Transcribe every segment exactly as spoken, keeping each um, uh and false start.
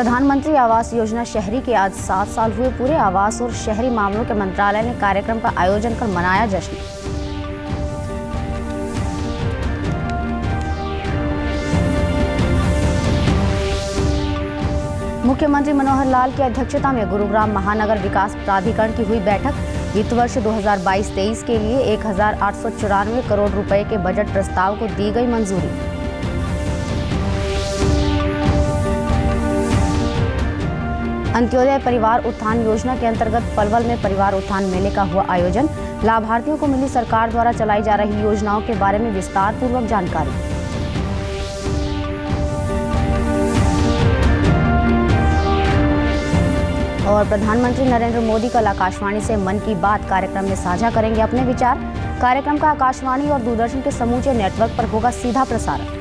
प्रधानमंत्री आवास योजना शहरी के आज सात साल हुए पूरे। आवास और शहरी मामलों के मंत्रालय ने कार्यक्रम का आयोजन कर मनाया जश्न। मुख्यमंत्री मनोहर लाल की अध्यक्षता में गुरुग्राम महानगर विकास प्राधिकरण की हुई बैठक। वित्त वर्ष दो हज़ार बाईस तेईस के लिए एक हजार आठ सौ चौरानवे करोड़ रुपए के बजट प्रस्ताव को दी गई मंजूरी। अंत्योदय परिवार उत्थान योजना के अंतर्गत पलवल में परिवार उत्थान मेले का हुआ आयोजन। लाभार्थियों को मिली सरकार द्वारा चलाई जा रही योजनाओं के बारे में विस्तार पूर्वक जानकारी। और प्रधानमंत्री नरेंद्र मोदी कल आकाशवाणी से मन की बात कार्यक्रम में साझा करेंगे अपने विचार। कार्यक्रम का आकाशवाणी और दूरदर्शन के समूचे नेटवर्क पर होगा सीधा प्रसारण।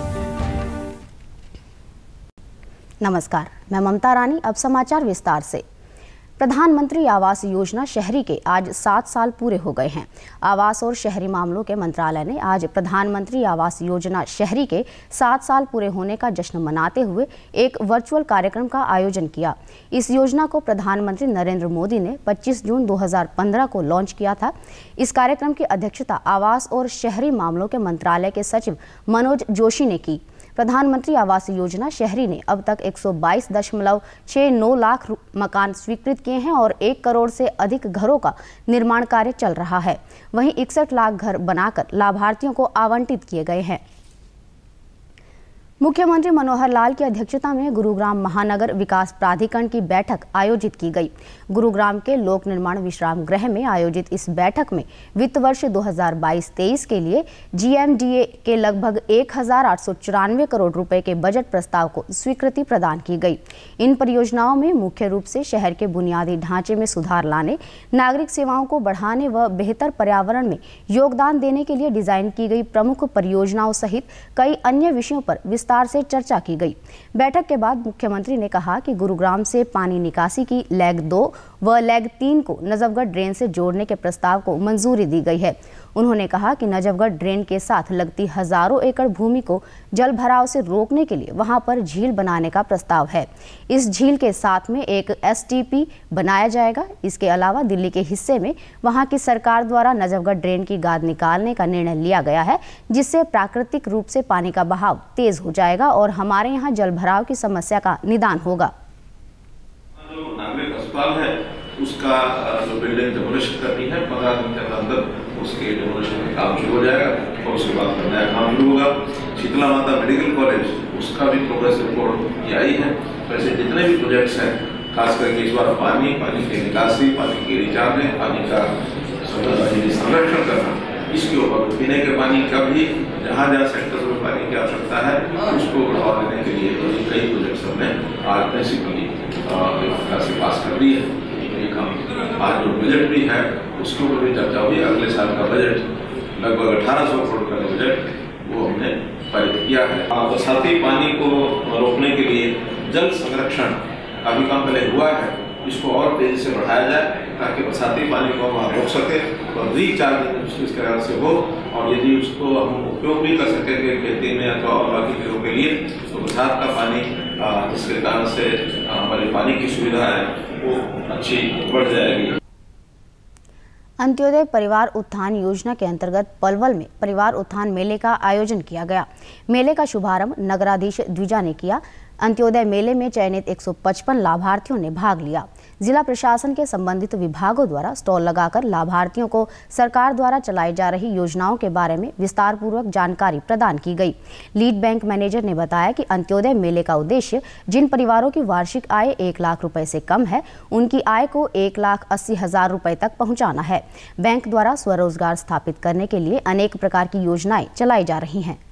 नमस्कार, मैं ममता रानी। अब समाचार विस्तार से। प्रधानमंत्री आवास योजना शहरी के आज सात साल पूरे हो गए हैं। आवास और शहरी मामलों के मंत्रालय ने आज प्रधानमंत्री आवास योजना शहरी के सात साल पूरे होने का जश्न मनाते हुए एक वर्चुअल कार्यक्रम का आयोजन किया। इस योजना को प्रधानमंत्री नरेंद्र मोदी ने पच्चीस जून दो हज़ार पंद्रह को लॉन्च किया था। इस कार्यक्रम की अध्यक्षता आवास और शहरी मामलों के मंत्रालय के सचिव मनोज जोशी ने की। प्रधानमंत्री आवास योजना शहरी ने अब तक एक सौ बाईस दशमलव छह नौ लाख मकान स्वीकृत किए हैं और एक करोड़ से अधिक घरों का निर्माण कार्य चल रहा है। वहीं इकसठ लाख घर बनाकर लाभार्थियों को आवंटित किए गए हैं। मुख्यमंत्री मनोहर लाल की अध्यक्षता में गुरुग्राम महानगर विकास प्राधिकरण की बैठक आयोजित की गई। गुरुग्राम के लोक निर्माण विश्राम गृह में आयोजित इस बैठक में वित्त वर्ष दो हज़ार बाईस तेईस के लिए जीएमडीए के लगभग एक हजार आठ सौ चौरानवे करोड़ रुपए के बजट प्रस्ताव को स्वीकृति प्रदान की गई। इन परियोजनाओं में मुख्य रूप से शहर के बुनियादी ढांचे में सुधार लाने, नागरिक सेवाओं को बढ़ाने व बेहतर पर्यावरण में योगदान देने के लिए डिजाइन की गई प्रमुख परियोजनाओं सहित कई अन्य विषयों पर विस्तार से चर्चा की गई। बैठक के बाद मुख्यमंत्री ने कहा कि गुरुग्राम से पानी निकासी की लैग दो व लैग तीन को नजफगढ़ ड्रेन से जोड़ने के प्रस्ताव को मंजूरी दी गई है। उन्होंने कहा कि नजफगढ़ ड्रेन के साथ लगती हजारों एकड़ भूमि को जल भराव से रोकने के लिए वहां पर झील बनाने का प्रस्ताव है। इस झील के साथ में एक एसटीपी बनाया जाएगा। इसके अलावा दिल्ली के हिस्से में वहां की सरकार द्वारा नजफगढ़ ड्रेन की गाद निकालने का निर्णय लिया गया है, जिससे प्राकृतिक रूप से पानी का बहाव तेज हो जाएगा और हमारे यहाँ जल भराव की समस्या का निदान होगा। जो नागरिक अस्पताल है उसका जो बिल्डिंग डेमोलिश करनी है, पंद्रह दिन के अंदर उसके डेमोलिशन का काम शुरू हो जाएगा और उसके बाद फिर नया काम शुरू होगा। शीतला माता मेडिकल कॉलेज, उसका भी प्रोग्रेस रिपोर्ट ये आई है। वैसे जितने भी प्रोजेक्ट्स हैं, खास करके इस बार पानी पानी की निकासी, पानी की रिचार्ज, पानी का संरक्षण करना, इसके ऊपर पीने के पानी का भी जहाँ जहाँ सेक्टर्स में पानी की आवश्यकता है उसको बढ़ावा देने के लिए कई प्रोजेक्ट्स हमने आज प्रिंसिपली से पास कर दी है। एक हम आज जो बजट भी है उसके ऊपर भी चर्चा हुई। अगले साल का बजट लगभग अठारह सौ करोड़ का बजट वो हमने पारित किया है। बरसाती पानी को रोकने के लिए जल संरक्षण काफी काम पहले हुआ है, इसको और तेजी से बढ़ाया जाए ताकि बरसाती पानी को हम रोक सके और रिचार्ज इस तरह से हो। और यदि उसको हम उपयोग भी कर सकेंगे खेती में अथवा और बाकी चीज़ों के लिए, तो बरसात का पानी जिसके कारण से हमारी पानी की सुविधा है वो अच्छी बढ़ जाएगी। अंत्योदय परिवार उत्थान योजना के अंतर्गत पलवल में परिवार उत्थान मेले का आयोजन किया गया। मेले का शुभारंभ नगराधीश द्विजा ने किया। अंत्योदय मेले में चयनित एक सौ पचपन लाभार्थियों ने भाग लिया। जिला प्रशासन के संबंधित विभागों द्वारा स्टॉल लगाकर लाभार्थियों को सरकार द्वारा चलाई जा रही योजनाओं के बारे में विस्तार पूर्वक जानकारी प्रदान की गई। लीड बैंक मैनेजर ने बताया कि अंत्योदय मेले का उद्देश्य जिन परिवारों की वार्षिक आय एक लाख रुपए से कम है, उनकी आय को एक लाख अस्सी हजार रुपए तक पहुंचाना है। बैंक द्वारा स्वरोजगार स्थापित करने के लिए अनेक प्रकार की योजनाएं चलाई जा रही हैं।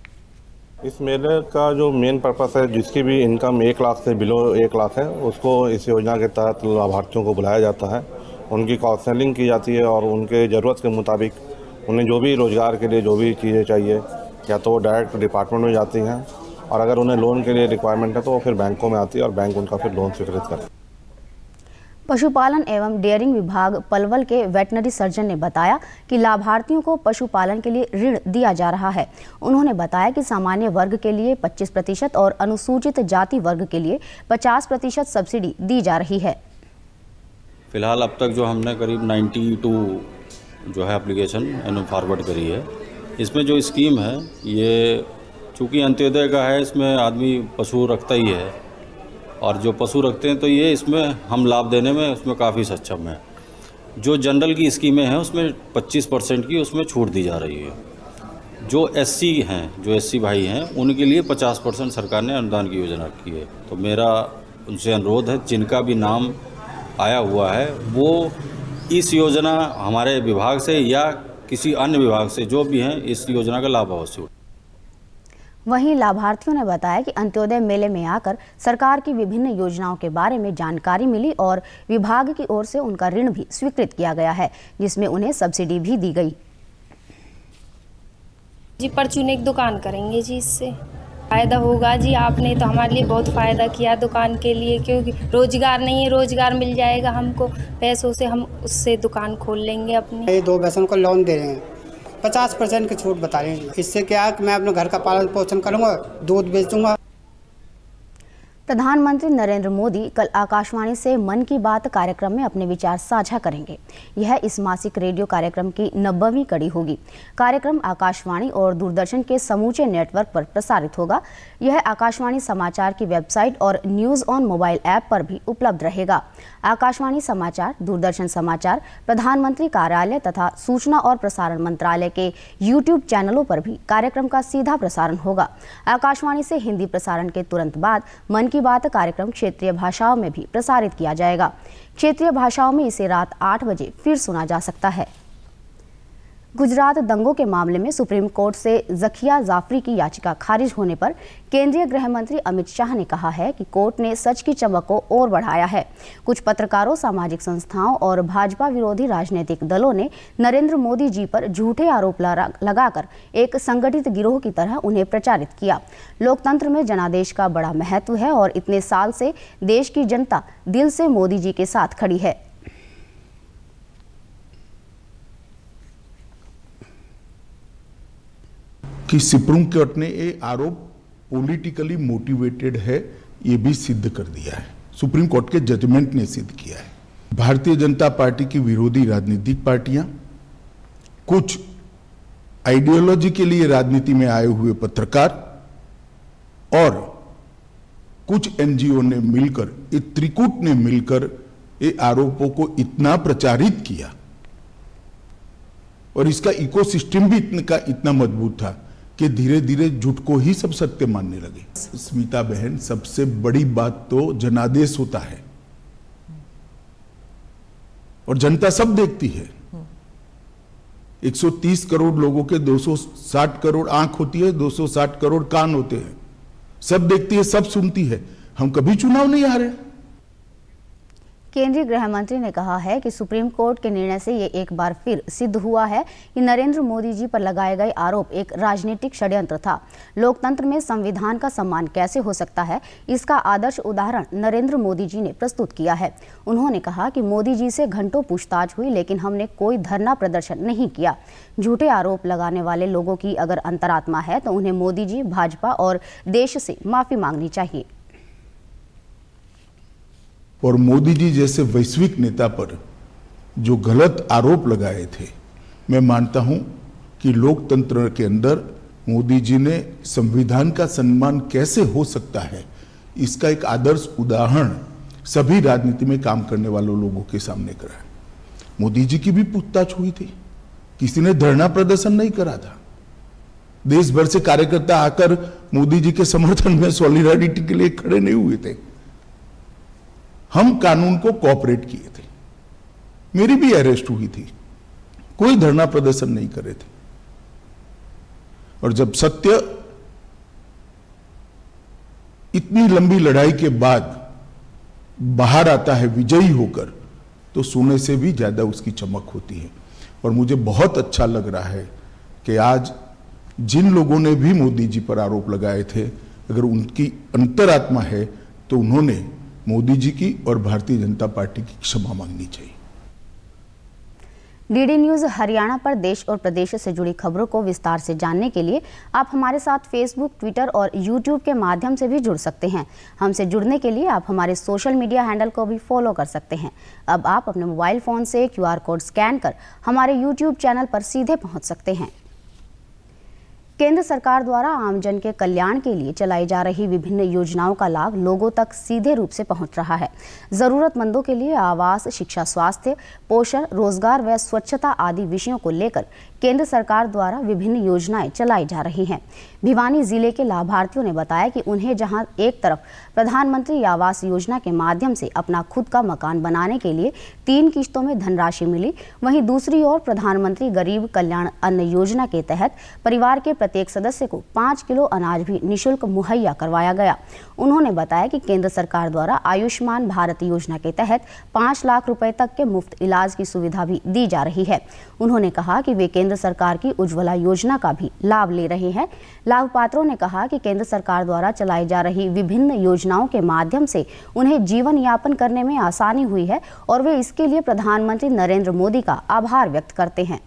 इस मेले का जो मेन पर्पस है, जिसकी भी इनकम एक लाख से बिलो एक लाख है, उसको इस योजना के तहत लाभार्थियों को बुलाया जाता है। उनकी काउंसलिंग की जाती है और उनके ज़रूरत के मुताबिक उन्हें जो भी रोज़गार के लिए जो भी चीज़ें चाहिए, या तो वो डायरेक्ट डिपार्टमेंट में जाती हैं, और अगर उन्हें लोन के लिए रिक्वायरमेंट है तो वो फिर बैंकों में आती है और बैंक उनका फिर लोन स्वीकृत करता है। पशुपालन एवं डेयरिंग विभाग पलवल के वेटनरी सर्जन ने बताया कि लाभार्थियों को पशुपालन के लिए ऋण दिया जा रहा है। उन्होंने बताया कि सामान्य वर्ग के लिए पच्चीस प्रतिशत और अनुसूचित जाति वर्ग के लिए पचास प्रतिशत सब्सिडी दी जा रही है। फिलहाल अब तक जो हमने करीब बानवे जो है एप्लीकेशन फॉरवर्ड करी है, इसमें जो स्कीम है ये चूँकि अंत्योदय का है, इसमें आदमी पशु रखता ही है और जो पशु रखते हैं तो ये इसमें हम लाभ देने में उसमें काफ़ी सक्षम है। जो जनरल की स्कीमें हैं उसमें पच्चीस परसेंट की उसमें छूट दी जा रही है। जो एससी हैं, जो एससी भाई हैं, उनके लिए पचास परसेंट सरकार ने अनुदान की योजना रखी है। तो मेरा उनसे अनुरोध है, जिनका भी नाम आया हुआ है वो इस योजना हमारे विभाग से या किसी अन्य विभाग से जो भी हैं इस योजना का लाभ अवश्य उठाएं। वहीं लाभार्थियों ने बताया कि अंत्योदय मेले में आकर सरकार की विभिन्न योजनाओं के बारे में जानकारी मिली और विभाग की ओर से उनका ऋण भी स्वीकृत किया गया है, जिसमें उन्हें सब्सिडी भी दी गई। जी परचून एक दुकान करेंगे जी, इससे फायदा होगा जी। आपने तो हमारे लिए बहुत फायदा किया दुकान के लिए, क्योंकि रोजगार नहीं है, रोजगार मिल जाएगा हमको पैसों से, हम उससे दुकान खोल लेंगे अपनी। ये दो भैंसों को लोन दे रहे हैं, पचास परसेंट की छूट बता रहे हैं। इससे क्या है कि मैं अपने घर का पालन पोषण करूंगा, दूध बेचूंगा। प्रधानमंत्री नरेंद्र मोदी कल आकाशवाणी से मन की बात कार्यक्रम में अपने विचार साझा करेंगे। यह इस मासिक रेडियो कार्यक्रम की नब्बेवीं कड़ी होगी। कार्यक्रम आकाशवाणी और दूरदर्शन के समूचे नेटवर्क पर प्रसारित होगा। यह आकाशवाणी समाचार की वेबसाइट और न्यूज़ ऑन मोबाइल ऐप पर भी उपलब्ध रहेगा। आकाशवाणी समाचार, दूरदर्शन समाचार, प्रधानमंत्री कार्यालय तथा सूचना और प्रसारण मंत्रालय के यूट्यूब चैनलों पर भी कार्यक्रम का सीधा प्रसारण होगा। आकाशवाणी से हिंदी प्रसारण के तुरंत बाद मन की बात कार्यक्रम क्षेत्रीय भाषाओं में भी प्रसारित किया जाएगा। क्षेत्रीय भाषाओं में इसे रात आठ बजे फिर सुना जा सकता है। गुजरात दंगों के मामले में सुप्रीम कोर्ट से ज़किया जाफरी की याचिका खारिज होने पर केंद्रीय गृह मंत्री अमित शाह ने कहा है कि कोर्ट ने सच की चमक को और बढ़ाया है। कुछ पत्रकारों, सामाजिक संस्थाओं और भाजपा विरोधी राजनीतिक दलों ने नरेंद्र मोदी जी पर झूठे आरोप लगाकर एक संगठित गिरोह की तरह उन्हें प्रचारित किया। लोकतंत्र में जनादेश का बड़ा महत्व है और इतने साल से देश की जनता दिल से मोदी जी के साथ खड़ी है। कि सुप्रीम कोर्ट ने ये आरोप पॉलिटिकली मोटिवेटेड है, ये भी सिद्ध कर दिया है। सुप्रीम कोर्ट के जजमेंट ने सिद्ध किया है। भारतीय जनता पार्टी की विरोधी राजनीतिक पार्टियां, कुछ आइडियोलॉजी के लिए राजनीति में आए हुए पत्रकार और कुछ एनजीओ ने मिलकर, ये त्रिकूट ने मिलकर ये आरोपों को इतना प्रचारित किया और इसका इकोसिस्टम भी इतने का इतना मजबूत था कि धीरे धीरे झूठ को ही सब सत्य मानने लगे। स्मिता बहन, सबसे बड़ी बात तो जनादेश होता है और जनता सब देखती है। एक सौ तीस करोड़ लोगों के दो सौ साठ करोड़ आंख होती है, दो सौ साठ करोड़ कान होते हैं। सब देखती है, सब सुनती है। हम कभी चुनाव नहीं हारे। केंद्रीय गृह मंत्री ने कहा है कि सुप्रीम कोर्ट के निर्णय से ये एक बार फिर सिद्ध हुआ है कि नरेंद्र मोदी जी पर लगाए गए आरोप एक राजनीतिक षड्यंत्र था। लोकतंत्र में संविधान का सम्मान कैसे हो सकता है, इसका आदर्श उदाहरण नरेंद्र मोदी जी ने प्रस्तुत किया है। उन्होंने कहा कि मोदी जी से घंटों पूछताछ हुई, लेकिन हमने कोई धरना प्रदर्शन नहीं किया। झूठे आरोप लगाने वाले लोगों की अगर अंतरात्मा है तो उन्हें मोदी जी, भाजपा और देश से माफी मांगनी चाहिए। और मोदी जी जैसे वैश्विक नेता पर जो गलत आरोप लगाए थे, मैं मानता हूं कि लोकतंत्र के अंदर मोदी जी ने संविधान का सम्मान कैसे हो सकता है, इसका एक आदर्श उदाहरण सभी राजनीति में काम करने वाले लोगों के सामने करा। मोदी जी की भी पूछताछ हुई थी, किसी ने धरना प्रदर्शन नहीं करा था। देश भर से कार्यकर्ता आकर मोदी जी के समर्थन में सॉलिडारिटी के लिए खड़े नहीं हुए थे। हम कानून को कोऑपरेट किए थे। मेरी भी अरेस्ट हुई थी, कोई धरना प्रदर्शन नहीं करे थे। और जब सत्य इतनी लंबी लड़ाई के बाद बाहर आता है विजयी होकर, तो सोने से भी ज्यादा उसकी चमक होती है। और मुझे बहुत अच्छा लग रहा है कि आज जिन लोगों ने भी मोदी जी पर आरोप लगाए थे, अगर उनकी अंतरात्मा है तो उन्होंने मोदी जी की और भारतीय जनता पार्टी की क्षमा मांगनी चाहिए। डीडी न्यूज हरियाणा पर देश और प्रदेश से जुड़ी खबरों को विस्तार से जानने के लिए आप हमारे साथ फेसबुक, ट्विटर और यूट्यूब के माध्यम से भी जुड़ सकते हैं। हमसे जुड़ने के लिए आप हमारे सोशल मीडिया हैंडल को भी फॉलो कर सकते हैं। अब आप अपने मोबाइल फ़ोन से क्यूआर कोड स्कैन कर हमारे यूट्यूब चैनल पर सीधे पहुंच सकते हैं। केंद्र सरकार द्वारा आमजन के कल्याण के लिए चलाई जा रही विभिन्न योजनाओं का लाभ लोगों तक सीधे रूप से पहुंच रहा है। जरूरतमंदों के लिए आवास, शिक्षा, स्वास्थ्य, पोषण, रोजगार व स्वच्छता आदि विषयों को लेकर केंद्र सरकार द्वारा विभिन्न योजनाएं चलाई जा रही हैं। भिवानी जिले के लाभार्थियों ने बताया कि उन्हें जहां एक तरफ प्रधानमंत्री आवास योजना के माध्यम से अपना खुद का मकान बनाने के लिए तीन किश्तों में धनराशि मिली, वहीं दूसरी ओर प्रधानमंत्री गरीब कल्याण अन्न योजना के तहत परिवार के प्रत्येक सदस्य को पाँच किलो अनाज भी निःशुल्क मुहैया करवाया गया। उन्होंने बताया कि केंद्र सरकार द्वारा आयुष्मान भारत योजना के तहत पाँच लाख रुपए तक के मुफ्त इलाज की सुविधा भी दी जा रही है। उन्होंने कहा कि वे केंद्र सरकार की उज्ज्वला योजना का भी लाभ ले रहे हैं। लाभपात्रों ने कहा कि केंद्र सरकार द्वारा चलाई जा रही विभिन्न योजनाओं के माध्यम से उन्हें जीवन यापन करने में आसानी हुई है और वे इसके लिए प्रधानमंत्री नरेंद्र मोदी का आभार व्यक्त करते हैं।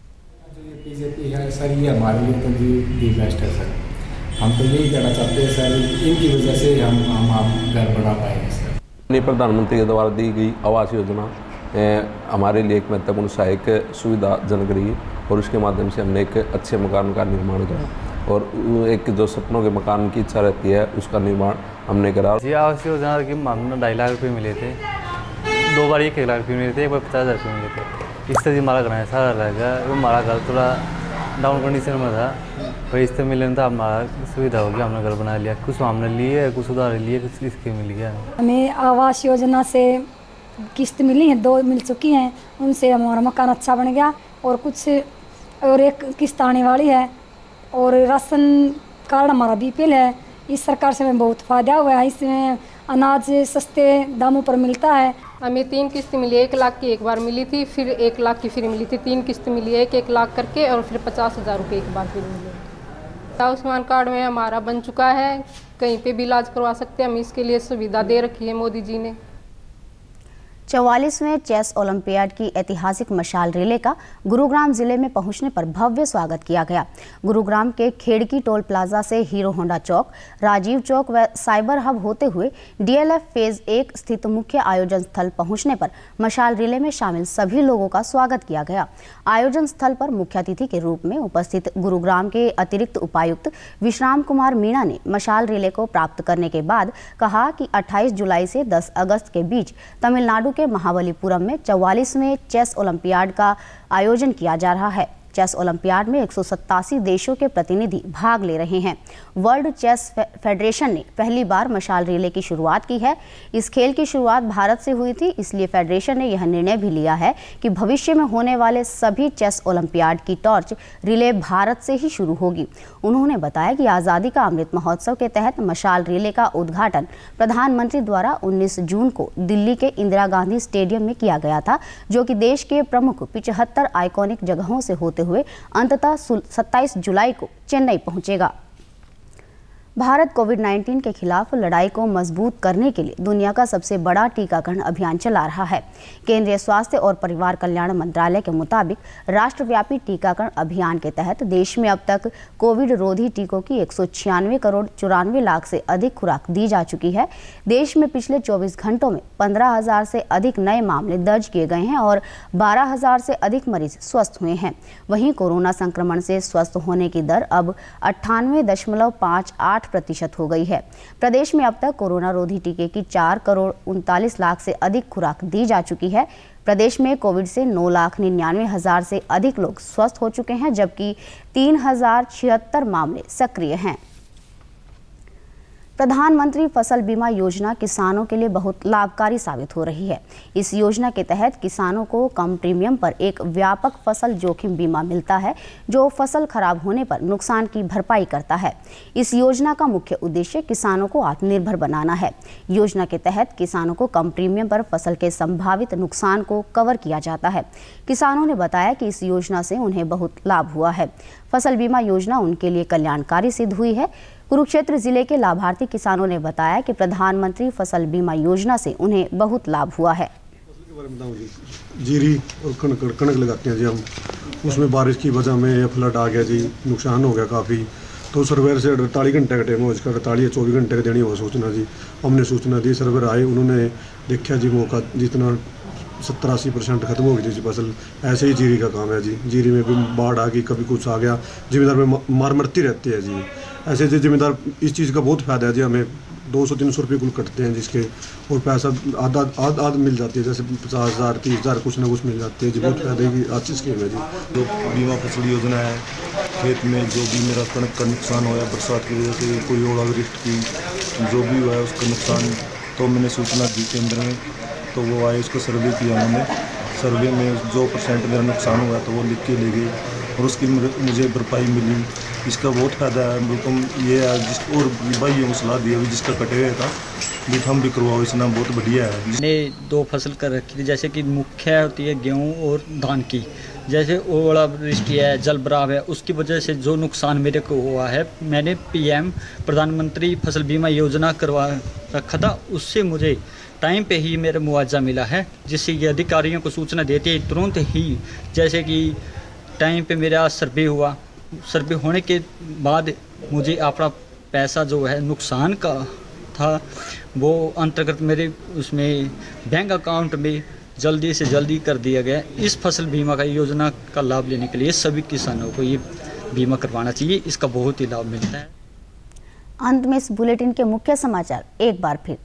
बीजेपी है सर, ये हमारे लिए तो जी दी बेस्ट है सर। हम तो यही कहना चाहते हैं सर, इनकी वजह से हम हम आप घर बना पाएंगे सर। प्रधानमंत्री के द्वारा दी गई आवास योजना हमारे लिए एक महत्वपूर्ण सहायक सुविधाजनक रही और उसके माध्यम से हमने एक अच्छे मकान का निर्माण करा और एक जो सपनों के मकान की इच्छा रहती है उसका निर्माण हमने करा। जी आवास योजना की हमने ढाई लाख रुपये मिले थे, दो बार एक एक लाख रुपये मिले थे, एक बार पचास हज़ार रुपये मिले थे। इससे हमारा घर सारा रहेगा, वो हमारा घर थोड़ा डाउन कंडीशन में था, पर इससे मिलने था हमारा सुविधा हो गया, हमने घर बना लिया। कुछ हमने लिए, कुछ उधार लिए, कुछ इसके मिल गया। हमें आवास योजना से किस्त मिली है, दो मिल चुकी हैं, उनसे हमारा मकान अच्छा बन गया और कुछ और एक किस्त आने वाली है और राशन कार्ड हमारा बीपीएल है। इस सरकार से हमें बहुत फ़ायदा हुआ है, इसमें अनाज सस्ते दामों पर मिलता है। हमें तीन किस्त मिली, एक लाख की एक बार मिली थी, फिर एक लाख की फिर मिली थी, तीन किस्त मिली है, एक एक लाख करके और फिर पचास हज़ार रुपये एक बार फिर मिले। आयुष्मान कार्ड में हमारा बन चुका है, कहीं पे भी इलाज करवा सकते हैं, हम इसके लिए सुविधा दे रखी है मोदी जी ने। चौवालीसवें चेस ओलंपियाड की ऐतिहासिक मशाल रिले का गुरुग्राम जिले में पहुंचने पर भव्य स्वागत किया गया। गुरुग्राम के खेड़की टोल प्लाजा से हीरो होंडा चौक, राजीव चौक व साइबर हब होते हुए डीएलएफ फेज एक स्थित मुख्य आयोजन स्थल पहुंचने पर मशाल रिले में शामिल सभी लोगों का स्वागत किया गया। आयोजन स्थल पर मुख्य अतिथि के रूप में उपस्थित गुरुग्राम के अतिरिक्त उपायुक्त विश्राम कुमार मीणा ने मशाल रिले को प्राप्त करने के बाद कहा कि अट्ठाईस जुलाई से दस अगस्त के बीच तमिलनाडु के महाबलीपुरम में चौवालीसवें चेस ओलंपियाड का आयोजन किया जा रहा है। चेस ओलंपियाड में एक सौ सत्तासी देशों के प्रतिनिधि भाग ले रहे हैं। वर्ल्ड चेस फेडरेशन ने पहली बार मशाल रिले की शुरुआत की है। इस खेल की शुरुआत भारत से हुई थी, इसलिए फेडरेशन ने यह निर्णय भी लिया है कि भविष्य में होने वाले सभी चेस ओलंपियाड की टॉर्च रिले भारत से ही शुरू होगी। उन्होंने बताया कि आज़ादी का अमृत महोत्सव के तहत मशाल रिले का उद्घाटन प्रधानमंत्री द्वारा उन्नीस जून को दिल्ली के इंदिरा गांधी स्टेडियम में किया गया था, जो कि देश के प्रमुख पिचहत्तर आइकॉनिक जगहों से होते हुए अंततः सत्ताईस जुलाई को चेन्नई पहुंचेगा। भारत कोविड उन्नीस के खिलाफ लड़ाई को मजबूत करने के लिए दुनिया का सबसे बड़ा टीकाकरण अभियान चला रहा है। केंद्रीय स्वास्थ्य और परिवार कल्याण मंत्रालय के मुताबिक राष्ट्रव्यापी टीकाकरण अभियान के तहत देश में अब तक कोविड रोधी टीकों की एक सौ छियानवे करोड़ चौरानवे लाख से अधिक खुराक दी जा चुकी है। देश में पिछले चौबीस घंटों में पंद्रह हजार से अधिक नए मामले दर्ज किए गए हैं और बारह हजार से अधिक मरीज स्वस्थ हुए हैं। वहीं कोरोना संक्रमण से स्वस्थ होने की दर अब अट्ठानवे दशमलव पाँच आठ प्रतिशत हो गई है। प्रदेश में अब तक कोरोना रोधी टीके की चार करोड़ उनतालीस लाख से अधिक खुराक दी जा चुकी है। प्रदेश में कोविड से नौ लाख निन्यानवे हजार से अधिक लोग स्वस्थ हो चुके हैं, जबकि तीन हजार छिहत्तर मामले सक्रिय हैं। प्रधानमंत्री फसल बीमा योजना किसानों के लिए बहुत लाभकारी साबित हो रही है। इस योजना के तहत किसानों को कम प्रीमियम पर एक व्यापक फसल जोखिम बीमा मिलता है, जो फसल खराब होने पर नुकसान की भरपाई करता है। इस योजना का मुख्य उद्देश्य किसानों को आत्मनिर्भर बनाना है। योजना के तहत किसानों को कम प्रीमियम पर फसल के संभावित नुकसान को कवर किया जाता है। किसानों ने बताया कि इस योजना से उन्हें बहुत लाभ हुआ है। फसल बीमा योजना उनके लिए कल्याणकारी सिद्ध हुई है। कुरुक्षेत्र जिले के लाभार्थी किसानों ने बताया कि प्रधानमंत्री फसल बीमा योजना से उन्हें बहुत लाभ हुआ है। जीरी और कणक कणक लगाते हैं जी हम, उसमें बारिश की वजह में या फ्लड आ गया जी, नुकसान हो गया काफ़ी। तो सर्वेयर से अड़तालीस घंटे का टाइम हो, इसका अड़तालीस या चौबीस घंटे का देनी हुआ सूचना जी। हमने सूचना दी, सर्वेयर आए, उन्होंने देखा जी मौका जितना सत्तर अस्सी परसेंट खत्म हो गई थी फसल। ऐसे ही जीरी का काम है जी, जीरी में भी बाढ़ आ गई, कभी कुछ आ गया, जिम्मेदार में मार मरती रहती है जी। ऐसे जी जिम्मेदार इस चीज़ का बहुत फायदा है जी, हमें दो सौ तीन सौ रुपये कुल कटते हैं जिसके, और पैसा आधा आध आध मिल जाती है, जैसे पचास हज़ार तीस हज़ार कुछ ना कुछ मिल जाती है जी। बहुत फायदे की अच्छी स्कीम है जी। जो बीमा फसल योजना है, खेत में जो भी मेरा कणक का नुकसान हुआ बरसात की वजह से, कोई ओलावृष्टि की जो भी हुआ है उसका नुकसान, तो मैंने सूचना दी केंद्र में, तो वो आए, उसका सर्वे किया उन्होंने। सर्वे में जो परसेंट मेरा नुकसान हुआ तो वो लिख के ले गए और उसकी मुझे भरपाई मिली। इसका बहुत फ़ायदा है बिल्कुल। ये जिस और भाइयों को सलाह दी, जिसका कटे हुआ था भी हम भी करवाओ, इसना बहुत बढ़िया है। मैंने दो फसल कर रखी थी, जैसे कि मुख्य होती है गेहूँ और धान की। जैसे ओलावृष्टि है, जल भराव है, उसकी वजह से जो नुकसान मेरे को हुआ है, मैंने पीएम प्रधानमंत्री फसल बीमा योजना करवा रखा था, उससे मुझे टाइम पे ही मेरा मुआवजा मिला है, जिससे कि अधिकारियों को सूचना देते ही तुरंत ही, जैसे कि टाइम पे मेरा सर्वे हुआ, सर्वे होने के बाद मुझे अपना पैसा जो है नुकसान का था वो अंतर्गत मेरे उसमें बैंक अकाउंट में जल्दी से जल्दी कर दिया गया। इस फसल बीमा का योजना का लाभ लेने के लिए सभी किसानों को ये बीमा करवाना चाहिए, इसका बहुत ही लाभ मिलता है। अंत में इस बुलेटिन के मुख्य समाचार एक बार फिर।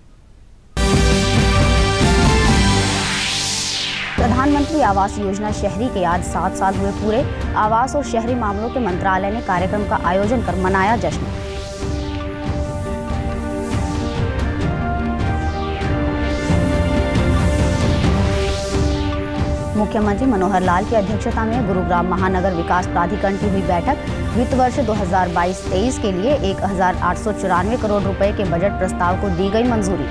प्रधानमंत्री आवास योजना शहरी के आज सात साल हुए पूरे। आवास और शहरी मामलों के मंत्रालय ने कार्यक्रम का आयोजन कर मनाया जश्न। मुख्यमंत्री मनोहर लाल की अध्यक्षता में गुरुग्राम महानगर विकास प्राधिकरण की हुई बैठक। वित्त वर्ष दो हज़ार बाईस तेईस के लिए एक हजार आठ सौ चौरानवे करोड़ रुपए के बजट प्रस्ताव को दी गई मंजूरी।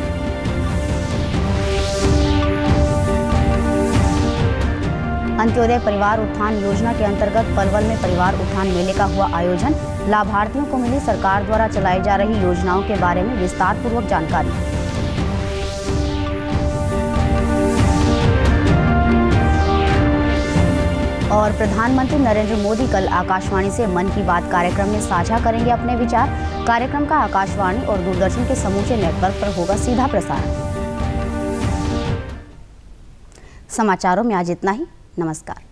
अंत्योदय परिवार उत्थान योजना के अंतर्गत पलवल में परिवार उत्थान मेले का हुआ आयोजन। लाभार्थियों को मिली सरकार द्वारा चलाई जा रही योजनाओं के बारे में विस्तार पूर्वक जानकारी। और प्रधानमंत्री नरेंद्र मोदी कल आकाशवाणी से मन की बात कार्यक्रम में साझा करेंगे अपने विचार। कार्यक्रम का आकाशवाणी और दूरदर्शन के समूचे नेटवर्क पर होगा सीधा प्रसारण। समाचारों में आज इतना ही। नमस्कार।